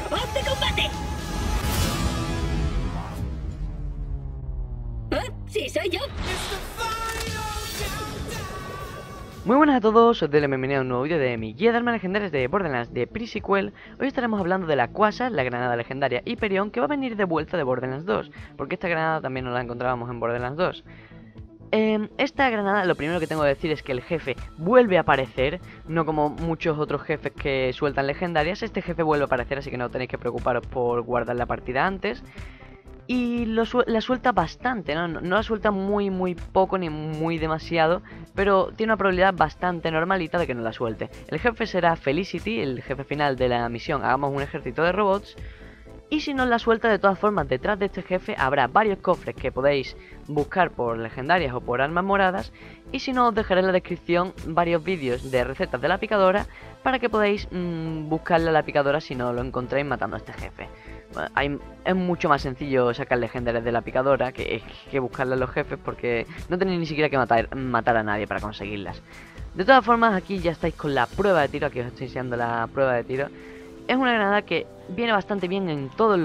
robot de combate. ¿Ah? Sí, soy yo. Muy buenas a todos, os doy la bienvenida a un nuevo vídeo de mi guía de armas legendarias de Borderlands de Pre-Sequel. Hoy estaremos hablando de la Quasar, la granada legendaria Hyperion, que va a venir de vuelta de Borderlands 2, porque esta granada también nos la encontrábamos en Borderlands 2. Esta granada, lo primero que tengo que decir es que el jefe vuelve a aparecer, no como muchos otros jefes que sueltan legendarias. Este jefe vuelve a aparecer, así que no tenéis que preocuparos por guardar la partida antes. Y la suelta bastante, ¿no? No la suelta muy poco ni muy demasiado, pero tiene una probabilidad bastante normalita de que no la suelte. El jefe será Felicity, el jefe final de la misión Hagamos un ejército de robots. Y si no la suelta, de todas formas, detrás de este jefe habrá varios cofres que podéis buscar por legendarias o por armas moradas. Y si no, os dejaré en la descripción varios vídeos de recetas de la picadora para que podáis buscarle a la picadora si no lo encontráis matando a este jefe. Es mucho más sencillo sacar legendarias de la picadora que buscarle a los jefes, porque no tenéis ni siquiera que matar a nadie para conseguirlas. De todas formas, aquí ya estáis con la prueba de tiro. Aquí os estoy enseñando la prueba de tiro. Es una granada que viene bastante bien en todas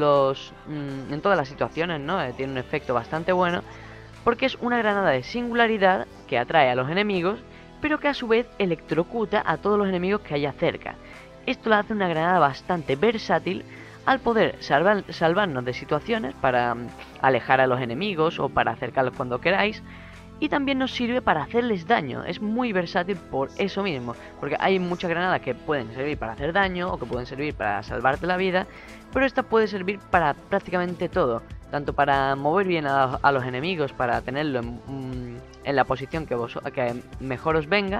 las situaciones, ¿no? Tiene un efecto bastante bueno, porque es una granada de singularidad que atrae a los enemigos, pero que a su vez electrocuta a todos los enemigos que haya cerca. Esto la hace una granada bastante versátil al poder salvarnos de situaciones para alejar a los enemigos o para acercarlos cuando queráis. Y también nos sirve para hacerles daño. Es muy versátil por eso mismo, porque hay muchas granadas que pueden servir para hacer daño o que pueden servir para salvarte la vida, pero esta puede servir para prácticamente todo. Tanto para mover bien a los enemigos, para tenerlo en la posición que mejor os venga,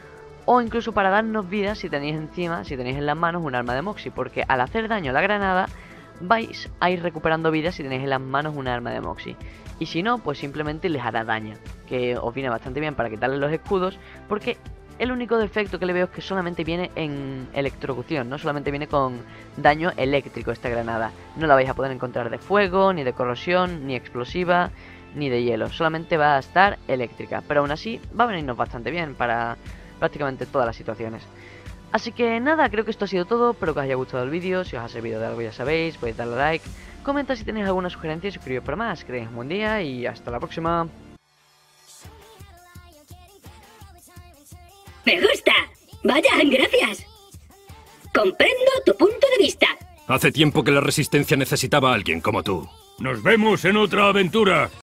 o incluso para darnos vida si tenéis en las manos un arma de Moxie, porque al hacer daño a la granada vais a ir recuperando vida si tenéis en las manos un arma de Moxie. Y si no, pues simplemente les hará daño, que os viene bastante bien para quitarles los escudos, porque el único defecto que le veo es que solamente viene en electrocución, no solamente viene con daño eléctrico esta granada. No la vais a poder encontrar de fuego, ni de corrosión, ni explosiva, ni de hielo. Solamente va a estar eléctrica, pero aún así va a venirnos bastante bien para prácticamente todas las situaciones. Así que nada, creo que esto ha sido todo. Espero que os haya gustado el vídeo. Si os ha servido de algo ya sabéis, podéis darle a like, comenta si tenéis alguna sugerencia y suscribiros para más. Que tengáis un buen día y hasta la próxima. Me gusta. Vaya, gracias. Comprendo tu punto de vista. Hace tiempo que la Resistencia necesitaba a alguien como tú. Nos vemos en otra aventura.